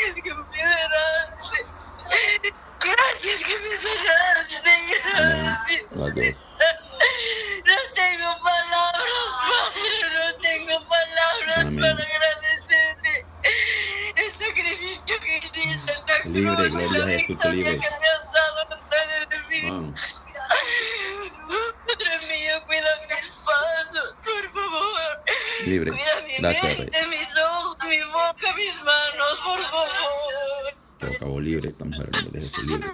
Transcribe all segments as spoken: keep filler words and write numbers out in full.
que me liberaste. Gracias que me sanaste. Gracias. Adiós. No tengo palabras, Padre. No tengo palabras Amén. para agradecerte. El sacrificio que hiciste en la cruz. Libre, gloria a la Jesús, que victoria libre. que me has dado contra el enemigo. Wow. Padre mío, cuida mis pasos, por favor. Libre. Cuida mi Gracias, mente, mis ojos, mi boca, mis manos, por favor. Todo acabó libre esta mujer, en nombre de Jesús, libre.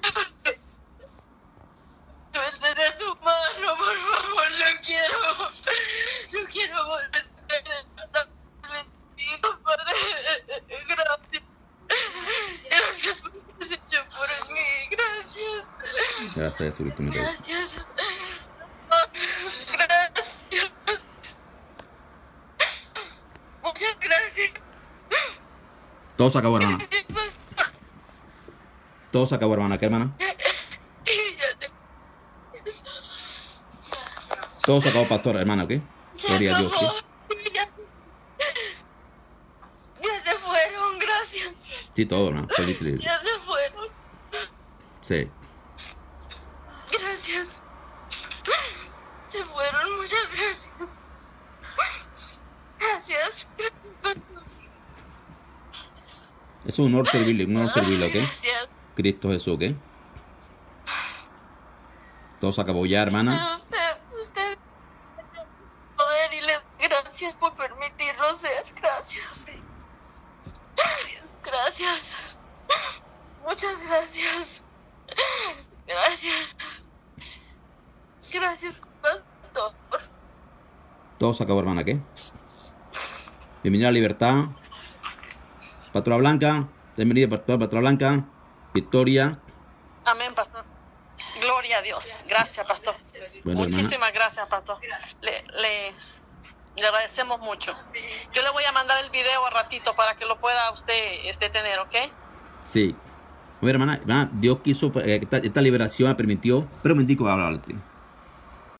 Suéltate tu mano, por favor, no quiero. No quiero volver a estar contigo, Padre. Gracias. Gracias por lo que has hecho por mí. Gracias. Gracias, Jesucristo, mi Rey. Gracias. Gracias. Muchas gracias. Todo se acabó, hermana. Todo se acabó, hermana. ¿Qué, hermana? Todo se acabó, pastor, hermana, ¿ok? Gloria a Dios, ¿ok? Ya, ya se fueron, gracias. Sí, todo, hermano. Feliz, libre. Ya se fueron. Sí. Gracias. Se fueron, muchas gracias. Gracias. Es un honor servirle, un honor servirle, ¿ok? Gracias. Cristo Jesús, ¿ok? Todo se acabó ya, hermana. Pero usted, usted, poder y le gracias por permitirlo ser. Gracias. Gracias. Muchas gracias. Gracias. Gracias, pastor. Todo se acabó, hermana, ¿ok? Bienvenida a la libertad. Pastora Blanca. Bienvenida, pastora, pastora Blanca. Victoria. Amén, pastor. Gloria a Dios. Gracias, pastor. Bueno, Muchísimas hermana. gracias, pastor. Le, le, le agradecemos mucho. Yo le voy a mandar el video a ratito para que lo pueda usted este, tener, ¿ok? Sí. Bueno, hermana, hermana, Dios quiso, eh, esta, esta liberación permitió. Pero un momentico, voy a hablarte.